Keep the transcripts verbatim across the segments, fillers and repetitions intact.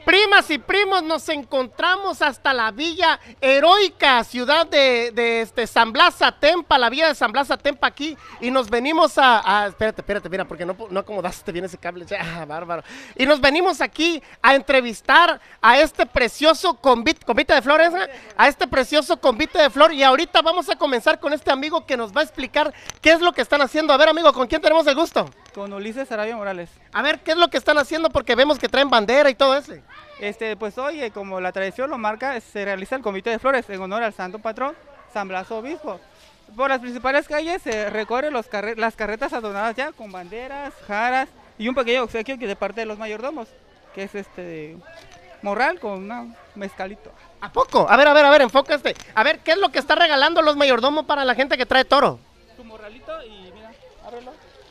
Primas y primos, nos encontramos hasta la villa heroica, ciudad de, de este, San Blas Atempa, la villa de San Blas Atempa aquí, y nos venimos a, a espérate, espérate, mira, porque no, no acomodaste bien ese cable, ya, bárbaro, y nos venimos aquí a entrevistar a este precioso convite, convite de flores, a este precioso convite de flor, y ahorita vamos a comenzar con este amigo que nos va a explicar qué es lo que están haciendo. A ver, amigo, ¿con quién tenemos el gusto? Con Ulises Sarabia Morales. A ver, ¿qué es lo que están haciendo? Porque vemos que traen bandera y todo eso. Este, pues hoy, eh, como la tradición lo marca, se realiza el convite de flores en honor al santo patrón, San Blas Obispo. Por las principales calles se recorren los carre las carretas adornadas ya con banderas, jaras y un pequeño obsequio que de parte de los mayordomos, que es este morral con un mezcalito. ¿A poco? A ver, a ver, a ver, enfócate. A ver, ¿qué es lo que está regalando los mayordomos para la gente que trae toro? Tu morralito y mira, ábrelo.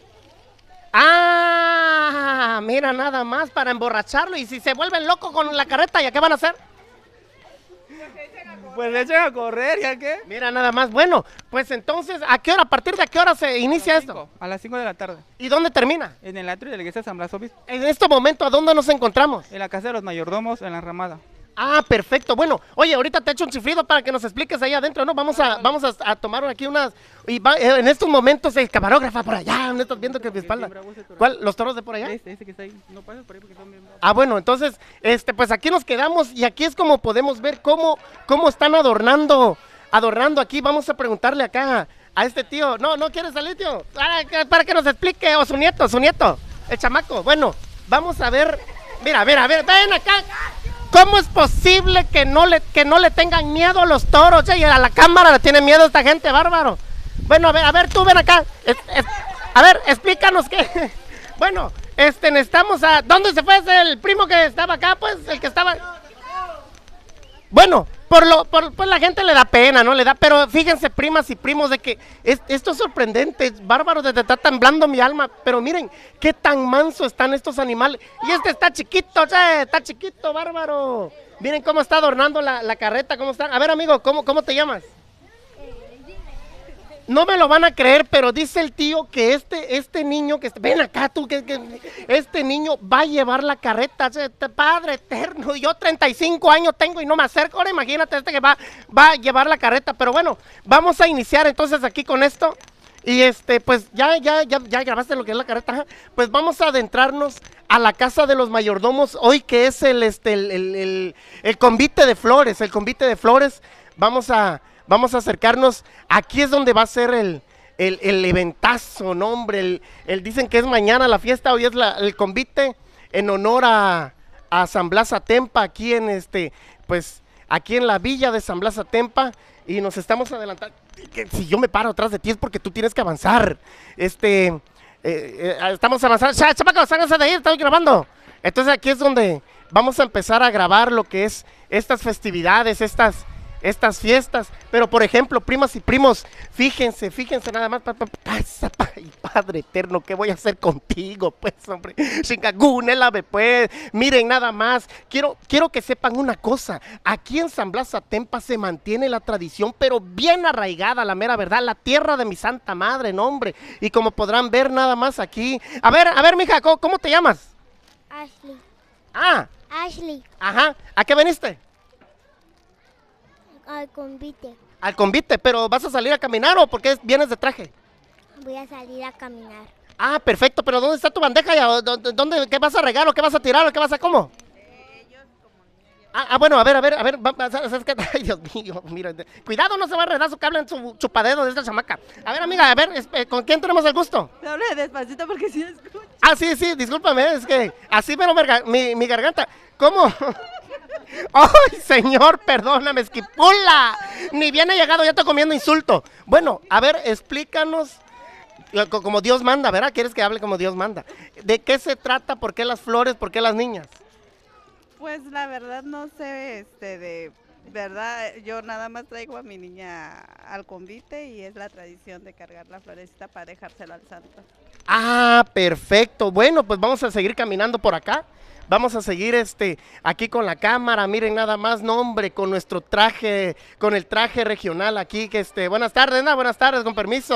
Ah, mira, nada más para emborracharlo. Y si se vuelven locos con la carreta, ¿ya qué van a hacer? Pues le echan a correr, ¿ya qué? Mira, nada más. Bueno, pues entonces, ¿a qué hora, a partir de a qué hora se inicia esto? A las cinco de la tarde. ¿Y dónde termina? En el atrio de la iglesia de San Blas Obispo. En este momento, ¿a dónde nos encontramos? En la casa de los mayordomos, en la ramada. Ah, perfecto. Bueno, oye, ahorita te echo un chiflido para que nos expliques ahí adentro, ¿no? Vamos a, vamos a, a tomar aquí unas... Y va, eh, en estos momentos el camarógrafo por allá, ¿no estás viendo que mi espalda? ¿Cuál? ¿Los toros de por allá? Este, este que está ahí. No pases por ahí porque son bien bravos. Ah, bueno, entonces, este, pues aquí nos quedamos y aquí es como podemos ver cómo, cómo están adornando, adornando aquí. Vamos a preguntarle acá a este tío. No, no quiere salir, tío. Para que, para que nos explique, o su nieto, su nieto, el chamaco. Bueno, vamos a ver. Mira, mira, mira, ven acá. ¿Cómo es posible que no le, que no le tengan miedo a los toros? Che, y a la cámara le tiene miedo esta gente, bárbaro. Bueno, a ver, a ver, tú ven acá. Es, es, a ver, explícanos qué. Bueno, este, necesitamos a... ¿Dónde se fue ese, el primo que estaba acá? Pues, el que estaba... Bueno, por lo, por, pues la gente le da pena, ¿no? Le da, pero fíjense, primas y primos, de que es, esto es sorprendente, bárbaro, desde está temblando mi alma, pero miren, qué tan manso están estos animales. Y este está chiquito, che, está chiquito, bárbaro. Miren cómo está adornando la, la carreta, cómo está. A ver, amigo, ¿cómo, cómo te llamas? No me lo van a creer, pero dice el tío que este, este niño, que ven acá tú, que, que este niño va a llevar la carreta, este padre eterno. Yo treinta y cinco años tengo y no me acerco, ahora imagínate este que va, va a llevar la carreta. Pero bueno, vamos a iniciar entonces aquí con esto. Y este, pues ya, ya, ya, ya grabaste lo que es la carreta, ajá. Pues vamos a adentrarnos a la casa de los mayordomos, hoy que es el, este, el, el, el, el convite de flores, el convite de flores. Vamos a... Vamos a acercarnos, aquí es donde va a ser el, el, el eventazo, ¿no, hombre? El, el, dicen que es mañana la fiesta, hoy es la, el convite en honor a, a San Blas Atempa, aquí en este, pues, aquí en la villa de San Blas Atempa, y nos estamos adelantando. Si yo me paro atrás de ti es porque tú tienes que avanzar, este, eh, eh, estamos avanzando, ¡Ch chamacos, ságanse de ahí, estoy grabando! Entonces aquí es donde vamos a empezar a grabar lo que es estas festividades, estas... estas fiestas, pero por ejemplo, primas y primos, fíjense, fíjense nada más, pa, pa, pasa, pa, y Padre eterno, ¿qué voy a hacer contigo, pues, hombre? Chingagúnelame, pues, miren nada más, quiero, quiero que sepan una cosa, aquí en San Blas Atempa se mantiene la tradición, pero bien arraigada, la mera verdad, la tierra de mi santa madre, no, hombre, y como podrán ver nada más aquí, a ver, a ver, mija, ¿cómo, cómo te llamas? Ashley. Ah, Ashley, ajá, ¿a qué veniste? al convite. Al convite, pero ¿vas a salir a caminar o por qué vienes de traje? Voy a salir a caminar. Ah, perfecto, pero ¿dónde está tu bandeja ya? ¿Dónde, dónde, qué vas a regar o qué vas a tirar o qué vas a cómo? Ah, ah, bueno, a ver, a ver, a ver, va, va, ¿sabes qué? Ay, Dios mío, mira, cuidado, no se va a enredar su cable en su chupadedo de esta chamaca. A ver, amiga, a ver, eh, ¿con quién tenemos el gusto? Me hable despacito porque si escucho. Ah, sí, sí, discúlpame, es que así pero mi, mi garganta, ¿cómo? ¡Ay, señor, perdóname, esquipula! Ni bien he llegado, ya estoy comiendo insulto. Bueno, a ver, explícanos, como Dios manda, ¿verdad? ¿Quieres que hable como Dios manda? ¿De qué se trata? ¿Por qué las flores? ¿Por qué las niñas? Pues la verdad no sé, este, de verdad, yo nada más traigo a mi niña al convite y es la tradición de cargar la florecita para dejárselo al santo. Ah, perfecto. Bueno, pues vamos a seguir caminando por acá. Vamos a seguir este aquí con la cámara, miren nada más, no hombre, con nuestro traje, con el traje regional aquí, que este, buenas tardes, ¿no? Buenas tardes, con permiso.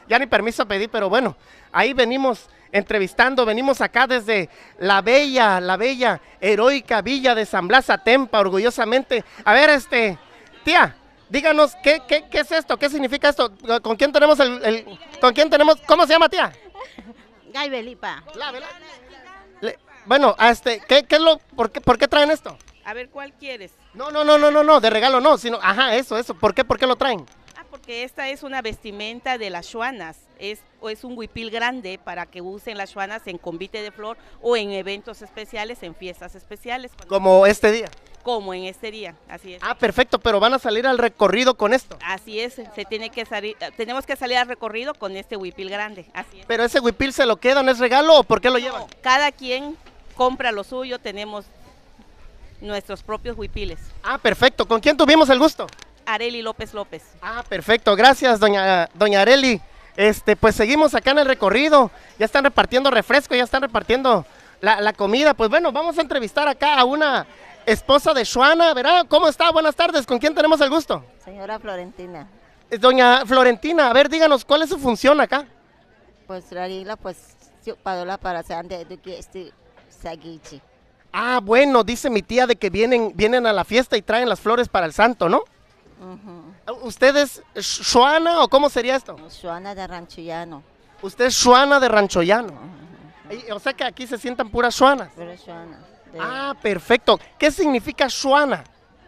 ya ni permiso pedí, pero bueno, ahí venimos entrevistando, venimos acá desde la bella, la bella, heroica villa de San Blas Atempa, orgullosamente. A ver, este, tía, díganos, ¿qué, qué, qué es esto? ¿Qué significa esto? ¿Con quién tenemos el, el con quién tenemos, cómo se llama, tía? Gay Belipa. La, ¿verdad? Le- bueno, a este, ¿qué, qué es lo, por qué, por qué traen esto? A ver, ¿cuál quieres? No, no, no, no, no, no, de regalo no, sino, ajá, eso, eso, ¿por qué, por qué lo traen? Ah, porque esta es una vestimenta de las chuanas. Es, o es un huipil grande para que usen las chuanas en convite de flor o en eventos especiales, en fiestas especiales. cuando- Como este día. Como en este día, así es. Ah, perfecto, pero van a salir al recorrido con esto. Así es, se tiene que salir, tenemos que salir al recorrido con este huipil grande, así es. Pero ese huipil se lo quedan, ¿es regalo o por qué lo llevan? No, cada quien compra lo suyo, tenemos nuestros propios huipiles. Ah, perfecto, ¿con quién tuvimos el gusto? Areli López López. Ah, perfecto, gracias, doña, doña Areli. Este, pues seguimos acá en el recorrido, ya están repartiendo refresco, ya están repartiendo la, la comida. Pues bueno, vamos a entrevistar acá a una esposa de Xuana, ¿verdad? ¿Cómo está? Buenas tardes, ¿con quién tenemos el gusto? Señora Florentina, Es doña Florentina, a ver, díganos, ¿cuál es su función acá? pues Rarila, pues si parola para sande de que este sagichi. Ah, bueno, dice mi tía de que vienen, vienen a la fiesta y traen las flores para el santo, ¿no? ¿Usted es Xuana o cómo sería esto? Juana de Ranchillano, Usted es Xuana de Ranchoyano. Y- O sea que aquí se sientan puras Xuanas. pero Juana. De, Ah, perfecto. ¿Qué significa Xuana?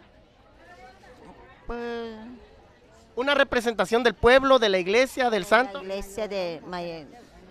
pues, Una representación del pueblo, de la iglesia, del La santo. iglesia de May-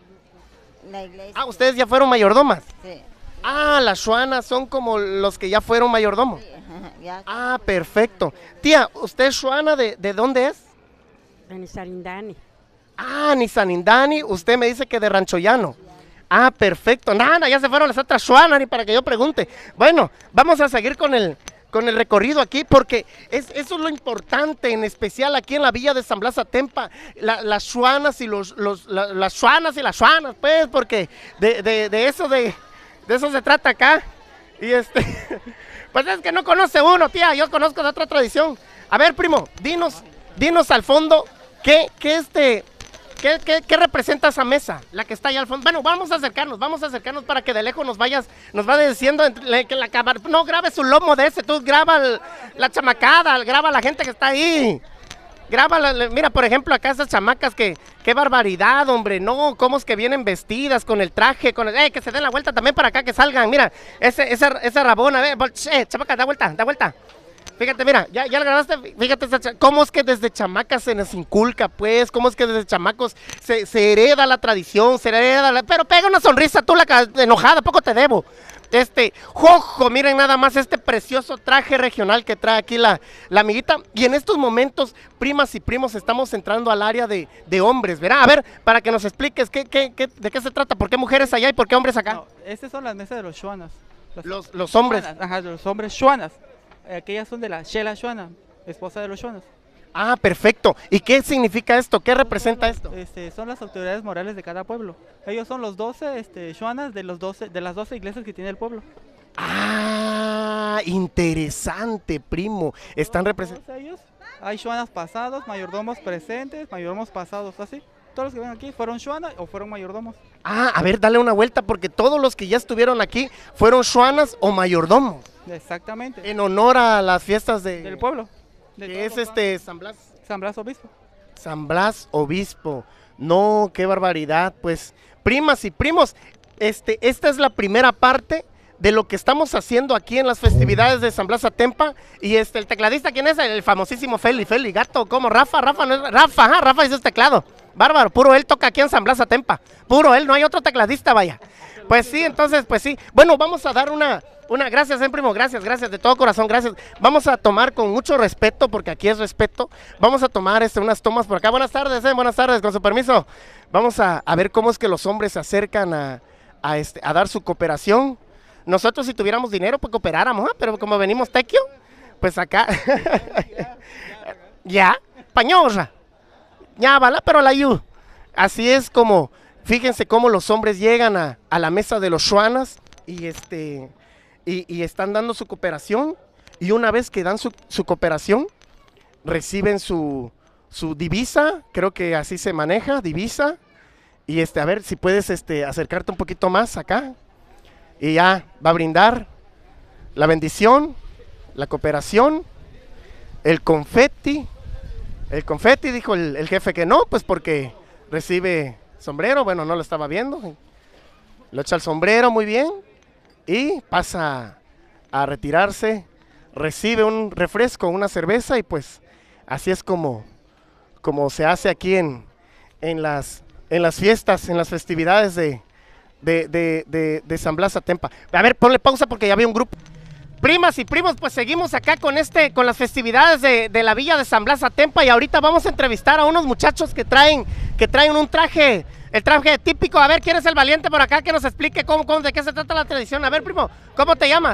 la iglesia. Ah, ustedes ya fueron mayordomas. Sí, Ah, las Xuanas son como los que ya fueron mayordomos. ajá, ya. Ah, perfecto. Tía, ¿usted es Xuana de, de dónde es? Benisarindani. Ah, ni Sanindani, usted me dice que de Ranchoyano. Ah, perfecto. Nada, ya se fueron las otras Xuanas, ni para que yo pregunte. Bueno, vamos a seguir con el, con el recorrido aquí, porque es, eso es lo importante, en especial aquí en la villa de San Blas Atempa, la- las Xuanas y los, los la- las Xuanas y las Xuanas, pues, porque de, de, de eso de, de eso se trata acá. Y este, pues es que no conoce uno, tía, yo conozco de otra tradición. A ver, primo, dinos, dinos al fondo, ¿qué, qué este... ¿Qué, qué, qué representa esa mesa? La que está allá al fondo. Bueno, vamos a acercarnos, vamos a acercarnos para que de lejos nos vayas, nos vaya diciendo entre- que la cámara. No grabes su lomo de ese, tú graba el- la chamacada, graba a la gente que está ahí. Graba, la- la- mira, por ejemplo, acá esas chamacas que, qué barbaridad, hombre, no, cómo es que vienen vestidas con el traje, con el, eh, que se den la vuelta también para acá, que salgan, mira, ese, esa, esa rabona, eh, vol- eh, chamaca, da vuelta, da vuelta. Fíjate, mira, ya, ya la grabaste, fíjate, esa cha- cómo es que desde chamacas se nos inculca, pues, cómo es que desde chamacos se, se hereda la tradición, se hereda la... Pero pega una sonrisa, tú la ca- enojada, poco te debo. Este, jojo, miren nada más este precioso traje regional que trae aquí la, la amiguita. Y en estos momentos, primas y primos, estamos entrando al área de, de hombres, ¿verdad? A ver, para que nos expliques qué, qué, qué- de qué se trata, por qué mujeres allá y por qué hombres acá. No, estas son las mesas de los Xuanas. Los, los hombres. Xuanas, ajá, los hombres Xuanas. Eh, Aquellas son de la Shela Xuana, esposa de los Xuanas. Ah, perfecto. ¿Y qué significa esto? ¿Qué representa esto? Este, son las autoridades morales de cada pueblo. Ellos son los doce este, Xuanas de, los doce, de las doce iglesias que tiene el pueblo. Ah, interesante, primo. Están representando. Todos ellos, hay Xuanas pasados, mayordomos presentes, mayordomos pasados, así. Todos los que ven aquí fueron Xuanas o fueron mayordomos. Ah, a ver, dale una vuelta porque todos los que ya estuvieron aquí fueron Xuanas o mayordomos Exactamente. en honor a las fiestas de Del pueblo. De que todos es los este San Blas. Xuanas. San Blas Obispo. San Blas Obispo. No, qué barbaridad. Pues, primas y primos, este, esta es la primera parte de lo que estamos haciendo aquí en las festividades de San Blas Atempa. Y este, el tecladista, ¿quién es? El famosísimo Feli, Feli, gato, ¿cómo? Rafa, Rafa, no es, Rafa, ajá, Rafa hizo el teclado. Bárbaro, puro él toca aquí en San Blas Atempa. Puro él, no hay otro tecladista, vaya. Pues sí, entonces, pues sí. Bueno, vamos a dar una, una, gracias, eh, primo, gracias, gracias, de todo corazón, gracias. Vamos a tomar con mucho respeto, porque aquí es respeto. Vamos a tomar este, unas tomas por acá. Buenas tardes, eh, buenas tardes, con su permiso. Vamos a, a ver cómo es que los hombres se acercan a, a, este, a dar su cooperación. Nosotros si tuviéramos dinero, pues cooperáramos, ¿ah? Pero como venimos tequio, pues acá. Ya, pañosa. Ya, bala, pero la yu. Así es como, fíjense cómo los hombres llegan a, a la mesa de los Xuanas y este y, y están dando su cooperación. Y una vez que dan su, su cooperación, reciben su, su divisa, creo que así se maneja, divisa. Y este, a ver si puedes este, acercarte un poquito más acá. Y ya va a brindar la bendición, la cooperación, el confeti. El confeti, dijo el, el jefe que no, pues porque recibe sombrero. Bueno, no lo estaba viendo. Lo echa el sombrero muy bien. Y pasa a retirarse. Recibe un refresco, una cerveza. Y pues así es como, como se hace aquí en, en, las, en las fiestas, en las festividades de, de, de, de, de San Blas Atempa. A ver, ponle pausa porque ya había un grupo. Primas y primos, pues seguimos acá con este, con las festividades de, de la villa de San Blas Atempa y ahorita vamos a entrevistar a unos muchachos que traen, que traen un traje, el traje típico. A ver, ¿quién es el valiente por acá que nos explique cómo, cómo de qué se trata la tradición? A ver, primo, ¿cómo te llamas?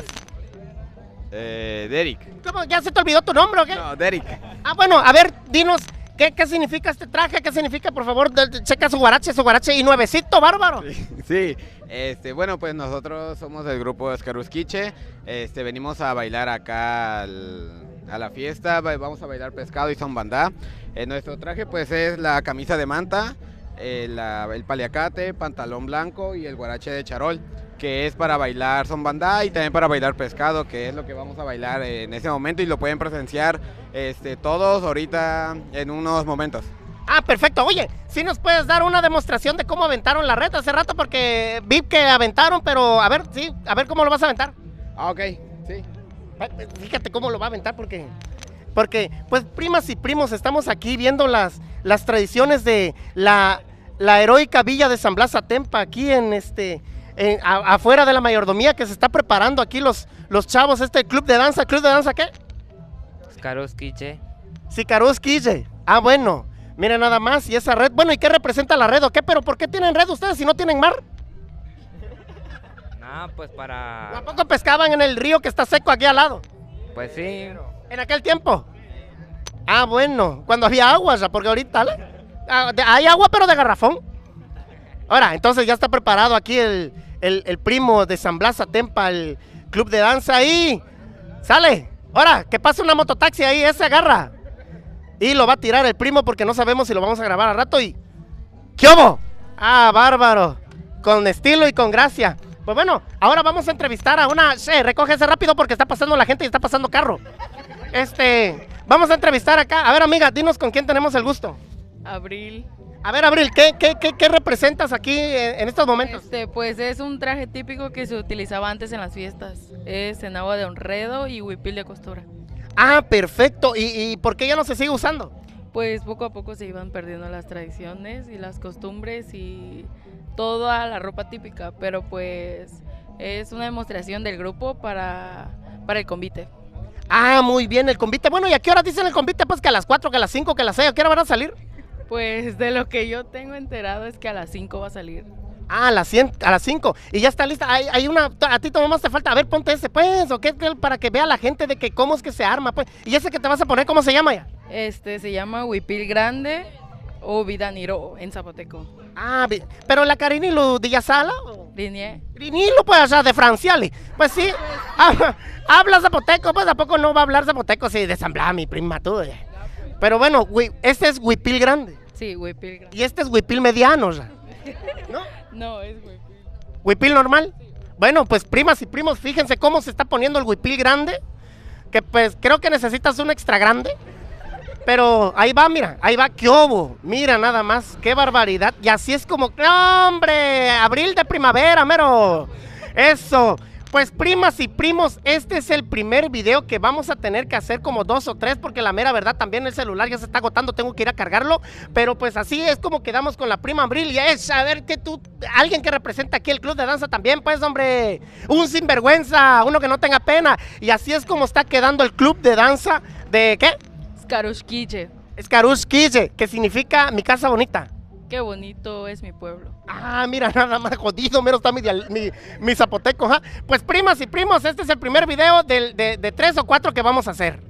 Eh, Derek. ¿Cómo? ¿Ya se te olvidó tu nombre o qué? No, Derek. Ah, bueno, a ver, dinos, ¿qué, qué significa este traje? ¿Qué significa, por favor? De, de, checa su guarache, su guarache y nuevecito, bárbaro. Sí, sí. Este, bueno, pues nosotros somos del grupo Escarusquiche. Este, venimos a bailar acá al, a la fiesta. Vamos a bailar pescado y son bandá. Eh, nuestro traje, pues, es la camisa de manta, eh, la, el paliacate, pantalón blanco y el guarache de charol, que es para bailar son bandá y también para bailar pescado, que es lo que vamos a bailar en ese momento y lo pueden presenciar este, todos ahorita en unos momentos. Ah, perfecto. Oye, ¿sí nos puedes dar una demostración de cómo aventaron la red hace rato? Porque vi que aventaron, pero a ver, sí, a ver cómo lo vas a aventar. Ah, ok, sí. Fíjate cómo lo va a aventar porque, porque pues primas y primos, estamos aquí viendo las, las tradiciones de la, la heroica villa de San Blas Atempa, aquí en este, en, a, afuera de la mayordomía que se está preparando aquí los, los chavos, este club de danza. ¿Club de danza qué? Escarusquiche. Sicarusquiche. Ah, bueno. Miren nada más, y esa red, bueno, ¿y qué representa la red o qué? ¿Pero por qué tienen red ustedes si no tienen mar? No, pues para... ¿A poco pescaban en el río que está seco aquí al lado? Pues sí. ¿En aquel tiempo? Ah, bueno, cuando había agua, ya, porque ahorita ah, de, hay agua pero de garrafón. Ahora, entonces ya está preparado aquí el, el, el primo de San Blas Atempa, el club de danza ahí. Sale, ahora, que pase una mototaxi ahí, ese agarra. Y lo va a tirar el primo porque no sabemos si lo vamos a grabar a rato y... ¿Qué hubo? Ah, bárbaro. Con estilo y con gracia. Pues bueno, ahora vamos a entrevistar a una... Sí, recógese rápido porque está pasando la gente y está pasando carro. Este... Vamos a entrevistar acá. A ver, amiga, dinos con quién tenemos el gusto. Abril. A ver, Abril, ¿qué, qué, qué, qué representas aquí en, en estos momentos? Este, pues es un traje típico que se utilizaba antes en las fiestas. Es en agua de enredo y huipil de costura. Ah, perfecto. ¿Y, y por qué ya no se sigue usando? Pues poco a poco se iban perdiendo las tradiciones y las costumbres y toda la ropa típica, pero pues es una demostración del grupo para, para el convite. Ah, muy bien, el convite. Bueno, ¿y a qué hora dicen el convite? Pues que a las cuatro, que a las cinco, que a las seis, ¿a qué hora van a salir? Pues de lo que yo tengo enterado es que a las cinco va a salir. Ah, a las cien, a las cinco. Y ya está lista. Hay, hay una, a ti nomás te falta. A ver, ponte ese, pues, o qué, para que vea la gente de que cómo es que se arma, pues. Y ese que te vas a poner, ¿cómo se llama ya? Este, se llama huipil grande o vidaniro en zapoteco. Ah, pero la carinilo de Yasala. Rinie. Rinilo, pues, o sea, de Franciali. Pues sí, ah, habla zapoteco, pues, ¿a poco no va a hablar zapoteco? Sí, de San Blas, mi prima, tú. Pero bueno, este es huipil grande. Sí, huipil grande. Y este es huipil mediano, ya. ¿No? No, es huipil. ¿Huipil normal? Bueno, pues primas y primos, fíjense cómo se está poniendo el huipil grande, que pues creo que necesitas un extra grande, pero ahí va, mira, ahí va, qué obo, mira nada más, qué barbaridad, y así es como, ¡no, hombre! Abril de primavera, mero, eso. Pues primas y primos, este es el primer video que vamos a tener que hacer como dos o tres, porque la mera verdad también el celular ya se está agotando, tengo que ir a cargarlo, pero pues así es como quedamos con la prima Abril, y es a ver que tú, alguien que representa aquí el club de danza también, pues hombre, un sinvergüenza, uno que no tenga pena, y así es como está quedando el club de danza de, ¿qué? Escarusquiche. Escarusquiche, que significa mi casa bonita. Qué bonito es mi pueblo. Ah, mira, nada más jodido, mero está mi, mi, mi zapoteco, ¿ja? Pues primas y primos, este es el primer video de, de, de tres o cuatro que vamos a hacer.